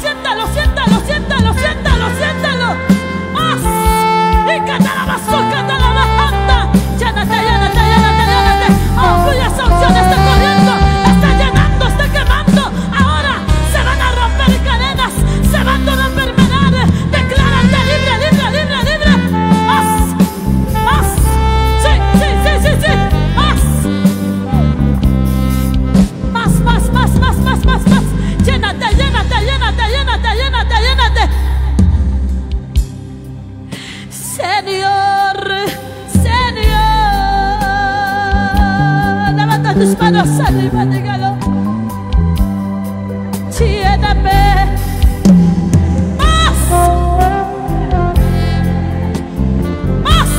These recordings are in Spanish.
siéntalo, siéntalo, siéntalo, siéntalo, siéntalo. Más. Y catarabazúa, catarabajanta. Llénate, llénate, llénate, llénate. Oh, fluye esa unción, está corriendo, está llenando, está quemando. Ahora se van a romper cadenas, se van todas las enfermedades. Declárate libre, libre, libre, libre. Más, más. Sí, sí, sí, sí, sí. Más. Más, más, más, más, más, más, más. Llénate, llénate, llénate, llénate, llénate, llénate. Señor, Señor, levanta tus manos arriba, dígalo. Lléname. Más. Más.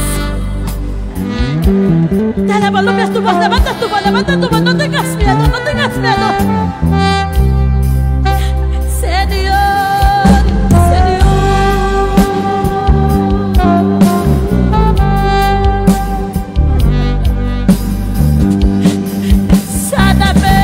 Dale volumen a tu voz, levanta tu voz, no tengas miedo, no tengas miedo. Señor, Señor. Sáname.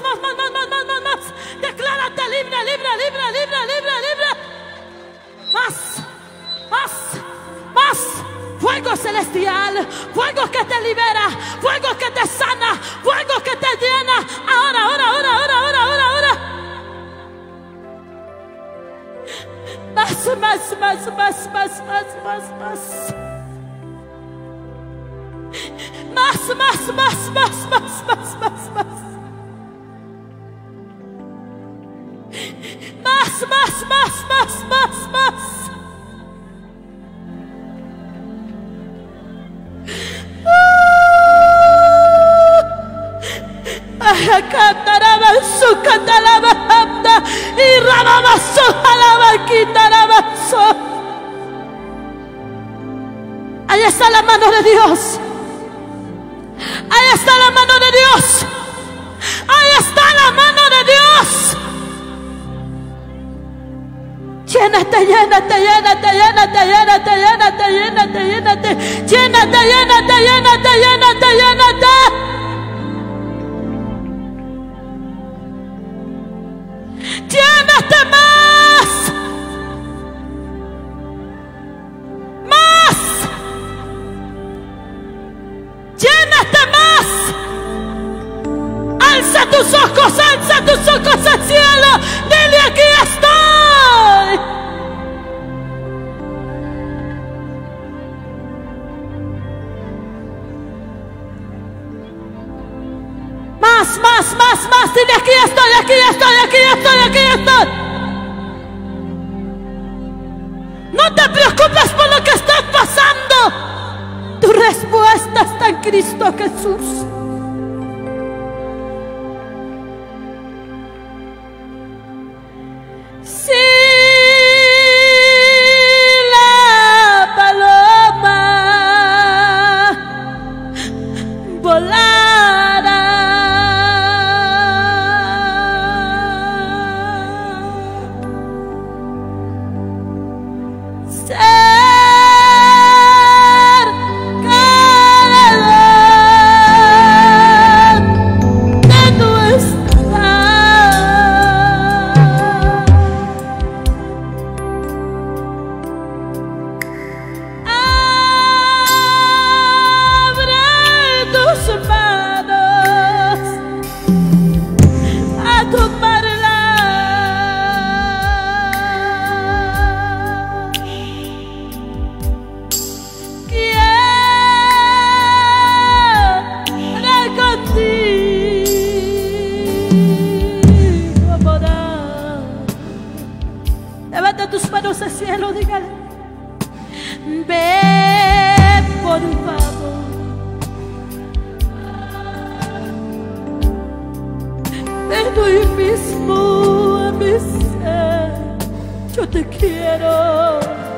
más. Declárate libre, libre, libre, libre, libre, libre. Más. Fuego celestial, fuego que te libera, fuego que te sana, fuego que te llena. Ahora. Más. Ahí está la mano de Dios. Ahí está la mano de Dios. Ahí está la mano de Dios. Llénate. Llénate más. Llénate más. Alza tus ojos al cielo. Dile: aquí estoy. Más. Dile: aquí estoy. No te preocupes por lo que estás pasando. Tu respuesta está en Cristo Jesús. Si la paloma volara, tus manos al cielo, dígale: ven, por favor. Ven hoy mismo a mi ser, yo te quiero.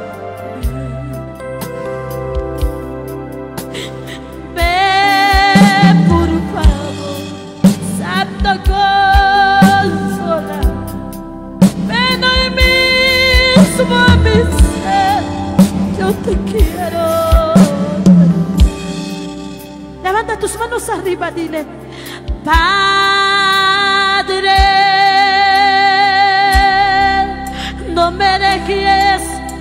Ven, por favor, Santo Consolador. Ven hoy mismo a mi ser, yo te quiero. Levanta tus manos arriba, dile: Padre, no me dejes.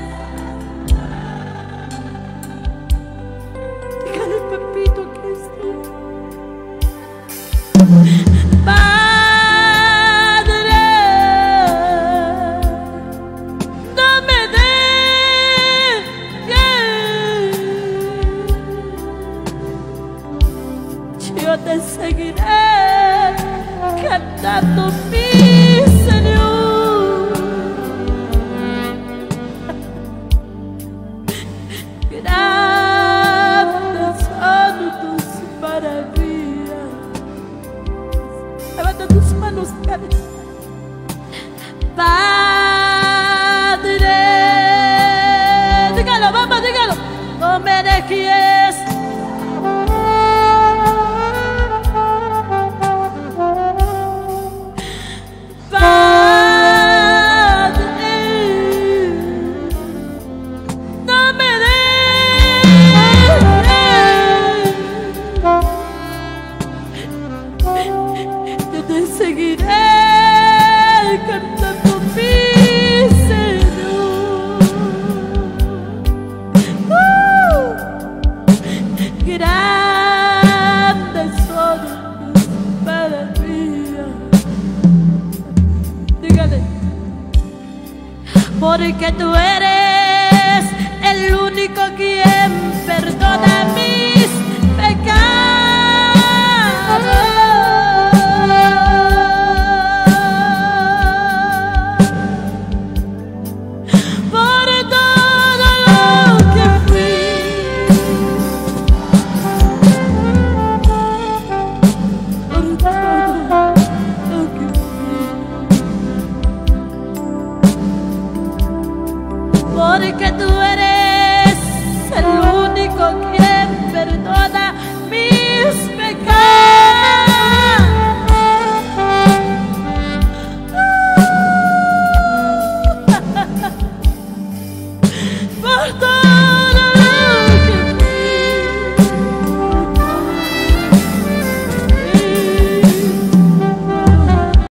Dígale, papito, que estoy. Padre, no me dejes. Yo te seguiré cantando, mi Señor. Grandes son tus maravillas. Levanta tus manos, Padre. Dígalo, vamos, dígalo. No me dejes. porque tú eres el único quien perdona mi